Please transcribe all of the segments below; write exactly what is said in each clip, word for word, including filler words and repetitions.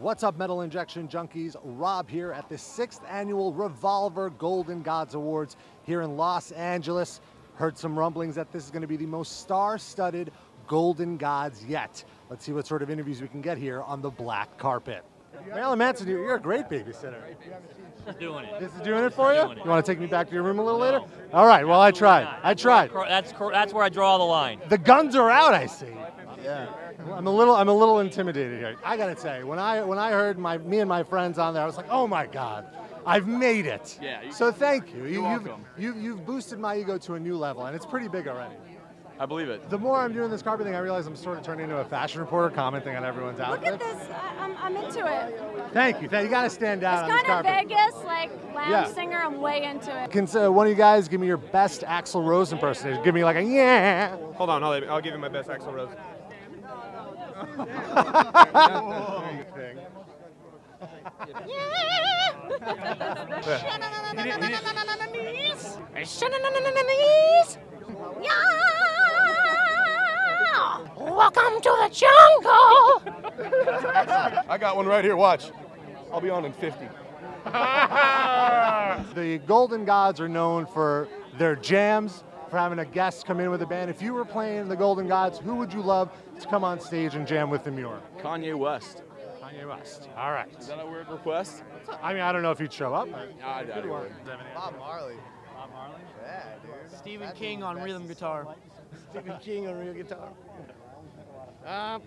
What's up, Metal Injection junkies? Rob here at the sixth annual Revolver Golden Gods Awards here in Los Angeles. Heard some rumblings that this is going to be the most star-studded Golden Gods yet. Let's see what sort of interviews we can get here on the black carpet. Marilyn Manson, you're a great babysitter. Doing it. This is doing it for you? Doing it. You want to take me back to your room a little No. later? All right, well, I tried. I tried. That's that's where I draw the line. The guns are out, I see. Yeah. I'm a little, I'm a little intimidated here. I gotta say, when I, when I heard my, me and my friends on there, I was like, oh my God, I've made it. Yeah, you- so thank you. you You're you've, welcome. you, you've boosted my ego to a new level, and it's pretty big already. I believe it. The more I'm doing this carpet thing, I realize I'm sort of turning into a fashion reporter, commenting on everyone's Look outfits. at this. I, I'm, I'm into it. Thank you. Thank you. Got to stand out It's on this kind of carpet. Vegas, like lounge Yeah. singer. I'm way into it. Can uh, one of you guys give me your best Axl Rose impersonation? Give me like a yeah. Hold on, I'll, I'll give you my best Axl Rose. Welcome to the jungle. I got one right here, watch. I'll be on in fifty. The Golden Gods are known for their jams, for having a guest come in with a band. If you were playing the Golden Gods, who would you love to come on stage and jam with Demure? Kanye West. Kanye West. All right. Is that a weird request? I mean, I don't know if he'd show up. I doubt he would. Bob Marley. Bob Marley? Yeah, dude. Stephen That'd King be on best. rhythm guitar. Stephen King on real guitar. Um,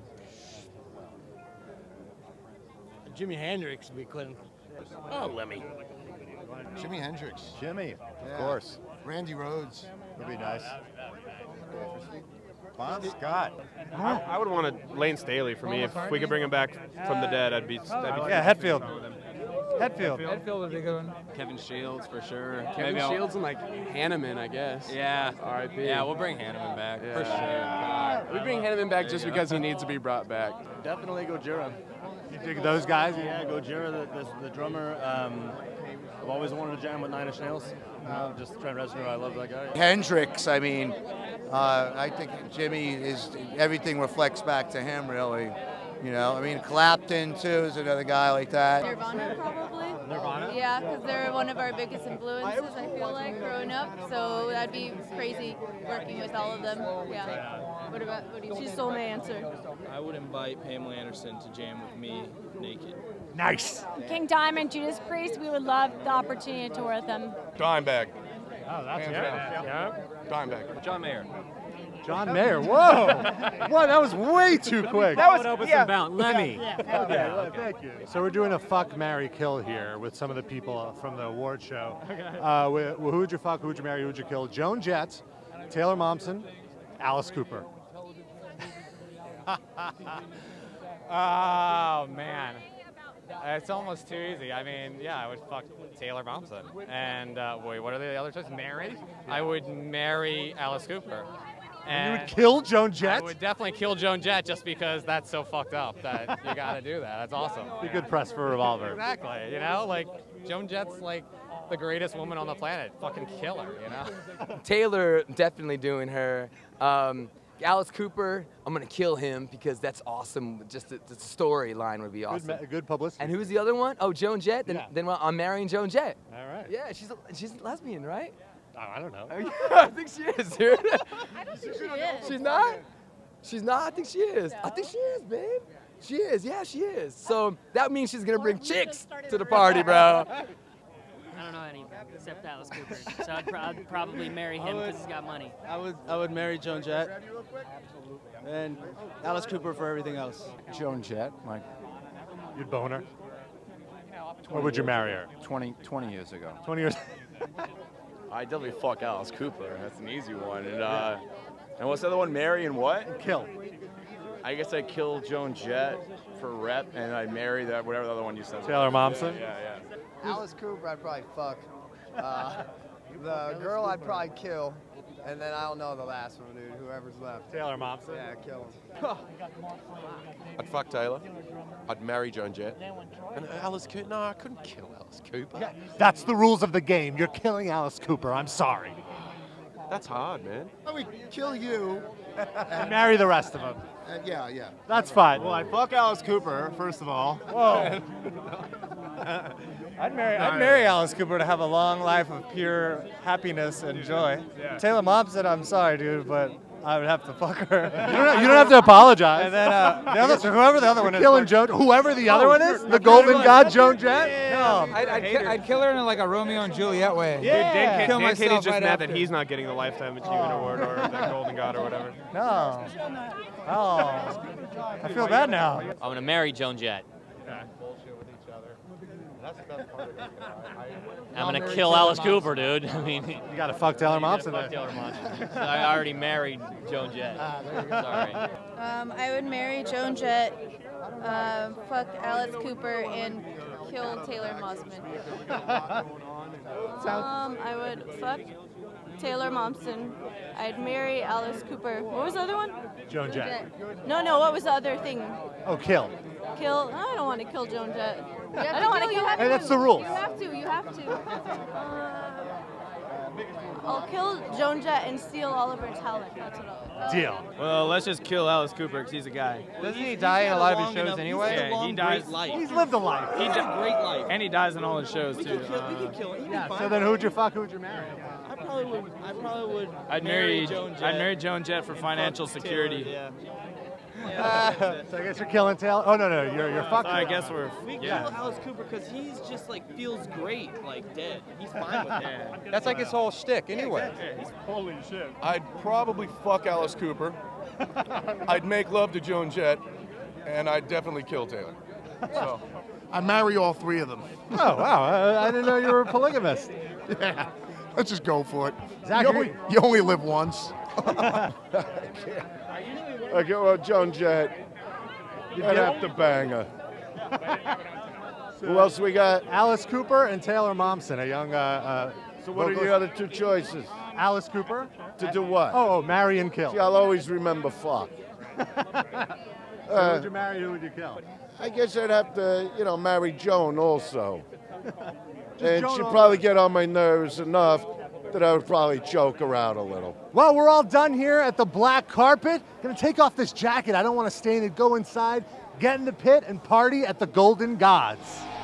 Jimi Hendrix would be Clinton. Oh, Lemmy. Jimi Hendrix. Jimmy, of Yeah. course. Randy Rhoads would be nice. Bon Scott. I, I would want a Lane Staley for me. If we could bring him back from the dead, I'd be. That'd be Yeah, Hetfield. Hetfield. Hetfield would be good one. Kevin Shields for sure. Kevin Maybe I'll- Shields and like Hanneman, I guess. Yeah. R I P. Yeah, we'll bring Hanneman back for Yeah. sure. We bring Hanneman back just because he needs to be brought back. Definitely Gojira. You dig those guys? Yeah, Gojira, the, the, the drummer. Um, I've always wanted to jam with Nine Inch Nails. Uh, just Trent Reznor, I love that guy. Hendrix, I mean, uh, I think Jimmy is, everything reflects back to him, really. You know, I mean, Clapton, too, is another guy like that. Nirvana, probably. Nirvana? Yeah, because they're one of our biggest influences, I feel like, growing up. So that'd be crazy working with all of them. Yeah. What about, what do you She stole my answer. I would invite Pamela Anderson to jam with me naked. Nice. King Diamond, Judas Priest, we would love the opportunity to tour with them. Dimebag. Oh, that's Hands yeah. down. yeah. Dimebag. John Mayer. John Mayer. Whoa. What? That was way too quick. That was Open yeah. some bound. Lemmy. Okay, thank you. So we're doing a fuck, marry, kill here with some of the people from the award show. Uh, wh- who would you fuck? Who would you marry? Who would you kill? Joan Jett, Taylor Momsen, Alice Cooper. Oh man, it's almost too easy. I mean, yeah, I would fuck Taylor Momsen. And uh, wait, what are the other choices? Marry? I would marry Alice Cooper. You And would kill Joan I Jett? would definitely kill Joan Jett just because that's so fucked up that you gotta do that. That's awesome. Be good press for Revolver. Exactly. You know, like Joan Jett's like the greatest woman on the planet. Fucking kill her. You know. Taylor, definitely doing her. Um, Alice Cooper, I'm gonna kill him because that's awesome. Just the, the storyline would be Good, awesome. ma- good publicity. And who's the other one? Oh, Joan Jett. Then, Yeah. then well, I'm marrying Joan Jett. All right. Yeah, she's a, she's a lesbian, right? Oh, I don't know. Oh, yeah, I think she is, dude. I don't think she is. She's not? She's not? I think she is. I think she is, babe. She is. Yeah, she is. So that means she's going to bring chicks to the party, bro. I don't know any except Alice Cooper. So I'd, pro- I'd probably marry him because he's got money. I would I would marry Joan Jett. And Alice Cooper for everything else. Joan Jett, like You'd bone her? Or would you marry her? twenty, twenty years ago. twenty years. I definitely fuck Alice Cooper. That's an easy one. And uh, and what's the other one? Mary and what? Kill. I guess I'd kill Joan Jett for rep, and I'd marry that whatever the other one you said. Taylor Momsen? Yeah, yeah. Alice Cooper, I'd probably fuck. Uh, the girl, I'd probably kill. And then I don't know the last one, dude. Whoever's left. Taylor Momsen? Yeah, kill him. I'd fuck Taylor. I'd marry Joan Jett. And Alice Cooper. No, I couldn't kill Alice Cooper. That's the rules of the game. You're killing Alice Cooper. I'm sorry. That's hard, man. I would kill you. And marry the rest of them. Uh, yeah, yeah. That's fine. Well, I'd fuck Alice Cooper, first of all. Whoa. I'd marry, I'd marry Alice Cooper to have a long life of pure happiness and joy. Yeah. Taylor Momsen, I'm sorry, dude, but I would have to fuck her. You don't, you don't have to apologize. And then uh, the other, so whoever the other one is. Killing Joan, whoever the other Oh, one is, the Golden God, Joan Jett. No. I'd, I'd, ki- I'd kill her in like a Romeo and Juliet way. Yeah. Dan, Kill Dan myself Katie's just right mad after. that he's not getting the Lifetime Achievement Award or the Golden God or whatever. No. Oh. I feel bad now. I'm gonna marry Joan Jett. I'm gonna kill Alice Cooper, dude. I mean, You got to fuck Taylor Momsen. fuck Taylor Momsen. I already married Joan Jett. Sorry. Um, I would marry Joan Jett, um, fuck Alice Cooper, and kill Taylor Momsen. Um, I would fuck Taylor Momsen. I'd marry Alice Cooper. What was the other one? Joan Jett. No, no. What was the other thing? Oh, kill. Kill. I don't want to kill Joan Jett. I don't want to kill. Hey, that's the rules. You have to. You have to. Uh, I'll kill Joan Jett and steal all of her talent. That's what I'll do. Deal. Well, let's just kill Alice Cooper because he's a guy. Doesn't he die in a lot of his shows anyway? Yeah, he dies. He's lived a life. He di- great life. And he dies in all his shows too. Uh, Yeah, so then who'd you fuck, who'd you marry? I probably would. I probably would. I'd marry Joan Jett. I'd marry Joan Jett for financial Fuck security. Taylor, yeah. Uh, so I guess you're killing Taylor. Oh no, no, you're you're fucking. So I guess we're We yeah. kill Alice Cooper because he's just like feels great, like dead. He's fine with that. That's like his whole shtick anyway. Holy shit. I'd probably fuck Alice Cooper. I'd make love to Joan Jett, and I'd definitely kill Taylor. So I marry all three of them. Oh wow, I, I didn't know you were a polygamist. Yeah, let's just go for it. Zach, you, are only, you- you only live once. Okay, well, Joan Jett, I'd have to bang her. Who else we got? Alice Cooper and Taylor Momsen, a young. Uh, uh, So what are vocalist. the other two choices? Alice Cooper. To do what? Oh, oh, marry and kill. See, I'll always remember fuck. So Uh, who'd you marry? Who would you kill? I guess I'd have to, you know, marry Joan also. and Joan she'd all probably get on my nerves enough that I would probably choke her out a little. Well, we're all done here at the black carpet. Gonna take off this jacket. I don't want to stain it. Go inside, get in the pit, and party at the Golden Gods.